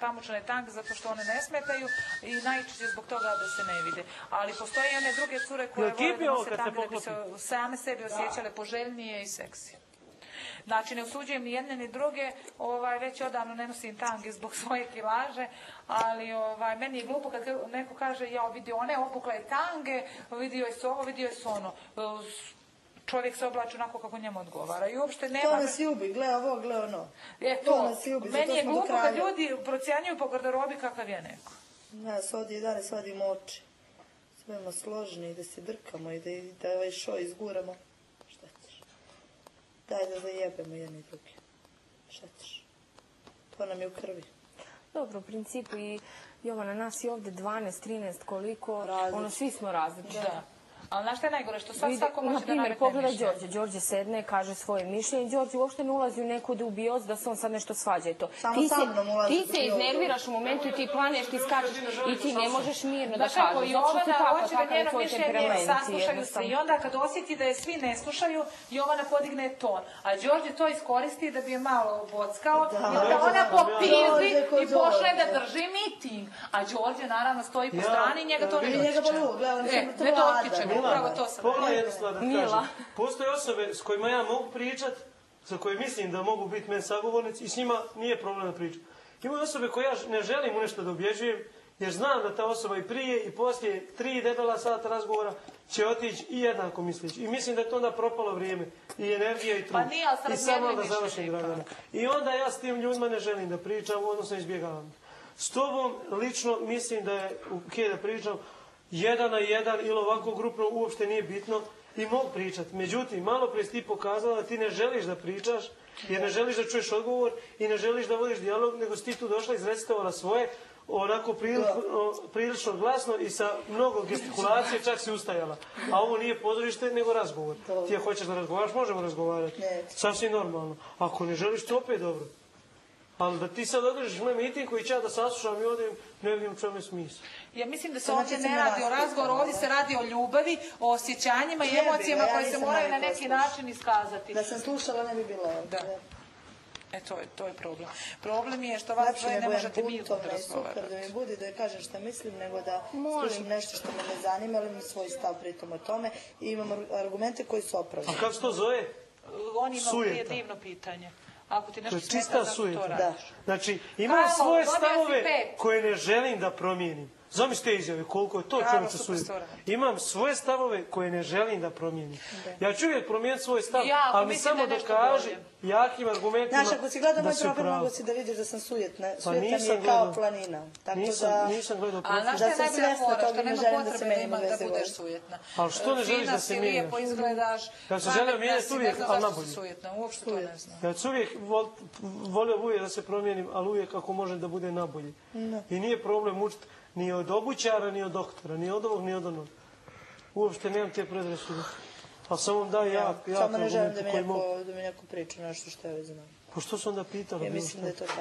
pamučne tange zato što one ne smetaju i najčešće zbog toga da se ne vide. Ali postoje i one druge cure koje vole da nose tange da bi se same sebi osjećale poželjnije i seksi. Znači, ne osuđujem ni jedne ni druge, već odavno ne nosim tange zbog svoje kilaže, ali meni je glupo kad neko kaže, ja vidio one opukle tange, vidio je se ovo, vidio je se ono. Čovjek se oblači onako kako njemu odgovara i uopšte nema... To nas ljubi, gle ovo, gle ono. To nas ljubi, meni je glupo kad ljudi procjenjuju po garderobi kakav je neko. Nas ovdje i danas vadimo oči. Svema složni i da se drkamo i da ovaj šo izguramo. Šta ćeš? Daj da zajebemo jedni drugi. Šta ćeš? To nam je u krvi. Dobro, u principu i Jovana, nas je ovdje 12, 13, koliko, svi smo različiti. Ali znaš šta je najgore, što sad svako može da nametne mišljenje. Pogledaj Đorđe. Đorđe sedne, kaže svoje mišljenje. Đorđe uopšte ne ulazi u neku dubiozu da se on sad nešto svađa i to. Ti se iznerviraš u momentu i ti planeš, ti skačeš i ti ne možeš mirno da kažeš. Jovana hoće da njeno mišljenje saslušaju se i onda kad osjeti da je svi ne slušaju, Jovana podigne ton. A Đorđe to iskoristi da bi je malo obockao i onda ona popizdi i pošle da drži miting. A Đorđe naravno stoji po strani i njega to ne dotiče. Pogledaj jednu stvar da kažem. Postoje osobe s kojima ja mogu pričat, za koje mislim da mogu biti meni sagovornici i s njima nije problem da pričam. Imaju osobe koje ja ne želim u nešto da ubjeđujem, jer znam da ta osoba i prije i poslije 3 debela sata razgovora će otići i jednako mislići. I mislim da je to onda propalo vrijeme i energija i trud. I samo da završim, Dragana. I onda ja s tim ljudima ne želim da pričam, odnosno izbjegavam. S tobom lično mislim da je ok da pričam 1 na 1 ili ovako grupno uopšte nije bitno i mogu pričati. Međutim, malo prije si ti pokazala da ti ne želiš da pričaš, jer ne želiš da čuješ odgovor i ne želiš da vodiš dijalog, nego si ti tu došla i izrecitovala svoje, onako prilično glasno i sa mnogo gestikulacije, čak si ustajala. A ovo nije pozorište, nego razgovor. Ti hoćeš da razgovaraš, možemo razgovarati. Sasvim normalno. Ako ne želiš, to opet dobro. Ali da ti sad održiš moj miting koji će ja da saslušam i odem, ne vidim u čemu je smisla. Ja mislim da se ovdje ne radi o razgovoru, ovdje se radi o ljubavi, o osjećanjima i emocijama koje se moraju na neki način iskazati. Da sam slušala ne bi bilo ovdje. To je problem. Problem je što vas dvoje ne možete mirno razgovarati. Super da mi budi da kažem šta mislim, nego da slušam nešto što me ne zanima, ali imam svoj stav pritom o tome i imam argumente koji su opravdani. A kako se to zove? On ima prije divno pitanje. Ako ti nešto smeta, zašto to radiš? Znači, imam svoje stavove koje ne želim da promijenim. Zamislite izjave, koliko je to čovječe sujeta. Imam svoje stavove koje ne želim da promijenim. Ja ću uvijek promijeniti svoj stav, ali mi samo dokaži jakim argumentima da si u pravu. Znaš, ako si gledao moj profil, mogu si da vidiš da sam sujetna. Sujetna mi je kao planina. Nisam gledao profil. A znaš što je najbolja fora, što nema potrebe da budeš sujetna. Ali što ne želiš da se mijenjaš? Lijepo izgledaš, ja se želim mijenjati uvijek, ali nabolje. Uopšte to ne znam. Ja ću uvijek volio uvijek da se promijenim, ali uvijek ako može da bude nabolje. I nije problem učiti ni od obućara, ni od doktora, ni od ovog, ni od onog. Uopšte nemam te predrasude. Ali samo vam daj jak samo ne želim da mi neko priča nešto što ja već znam. Pa što su onda pitali? Ja mislim da je to tako.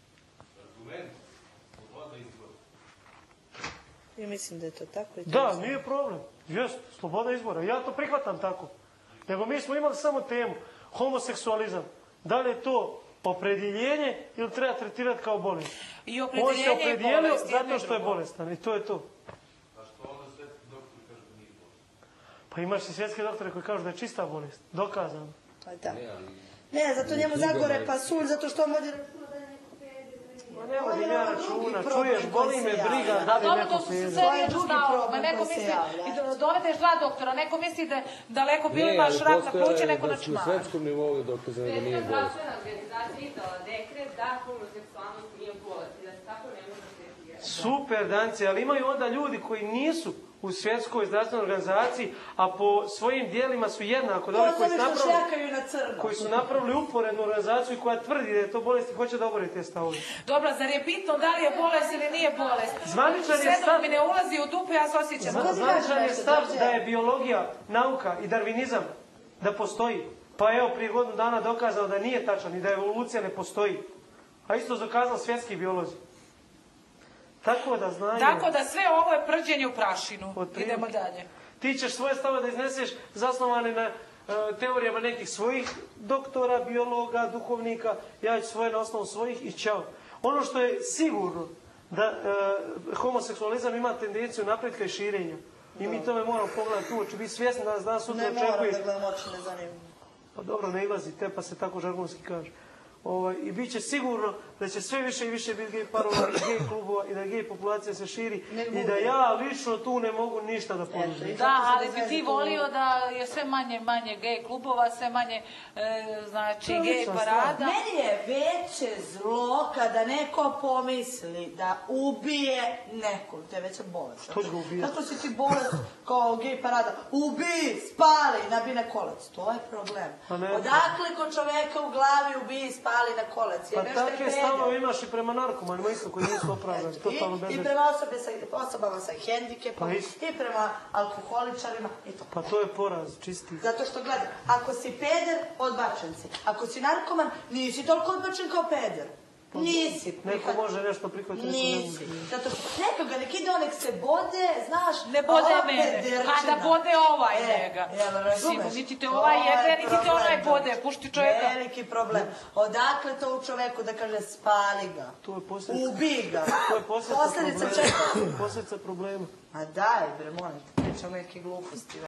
Ja mislim da je to tako. Da, nije problem. Jest, sloboda izbora. Ja to prihvatam tako. Nego mi smo imali samo temu. Homoseksualizam. Da li je to opredjeljenje ili treba tretirati kao bolest? I opredjeljenje je bolest. Zato što je bolestan i to je to. A što onda svjetski doktori kažu da nije bolest? Pa imaš i svjetske doktore koji kažu da je čista bolest. Dokazano. Ne, zato njemu zagore pasulj, zato što on vodi računa da je neko ne vodim ja računa, čuješ, boli me briga da li neko pije. To je drugi problem. Neko misli, dovedeš 2 doktora, neko misli da daleko bilo imaš rak na pluće, neko na čmaru. Na svetskom nivou je dokazano da nije bolest. Svjetska zdravstvena organizacija izdala dekret da homoseksualnost nije bolest i da se tako ne može tretirati. Super, Danci, ali imaju onda ljudi koji nisu u svjetskoj zdravstvenoj organizaciji, a po svojim dijelima su jednako. Koji su napravili uporednu organizaciju koja tvrdi da je to bolest i hoće da obori te stavove. Dobro, zar je bitno da li je bolest ili nije bolest? Sve dok mi ne ulazi u dupu, ja se osjećam. Zvaničan je stav da je biologija, nauka i darvinizam da postoji. Pa evo, prije godinu dana dokazao da nije tačan i da evolucija ne postoji. A isto dokazao svjetski biolozi. Tako da znaju... Tako da sve ovo je prđenje u prašinu. Idemo dalje. Ti ćeš svoje stave da izneseš zasnovane na teorijama nekih svojih doktora, biologa, duhovnika. Ja ću svoje na osnovu svojih i čao. Ono što je sigurno, da homoseksualizam ima tendenciju napretka i širenja. I mi tome moramo pogledati u oči, biti svjesni da nas sutra očekuje. Ne moram da gledam oči, ne zanimam. Pa dobro, ne ilazite, pa se tako žargonski kaže. I bit će sigurno da će sve više i više biti gej parova i gej klubova i da gej populacija se širi i da ja lično tu ne mogu ništa da poduzim. Da, ali bi ti volio da je sve manje gej klubova, sve manje znači gej parada. Meni je veće zlo kada neko pomisli da ubije nekog, to je veća bolest. Što će ga ubijati? Kako si ti bolest kao gej parada? Ubij, spali, nabine kolac. To je problem. Odakle kod čoveka u glavi ubij, spali na kolac? Pa takve stavove imaš i prema narkomanima isto koji nisu opravdani. I prema osobama sa hendikepom, i prema alkoholičarima. Pa to je poraz, čisti. Zato što gledaj, ako si peder, odbačen si. Ako si narkoman, nisi toliko odbačen kao peder. Nisi. Neko može nešto prihvatiti. Nisi. Zato što nekoga nek ide, nek se bode, znaš. Ne bode mene, a da bode ovaj njega. Razumeš? Niti te ovaj jebe, niti te onaj bode, pušti čovjeka. Veliki problem. Odakle to u čoveku da kaže spali ga, ubij ga. To je posljedica čega? Posljedica problema. A daj bre, molim te, pričam neke gluposti.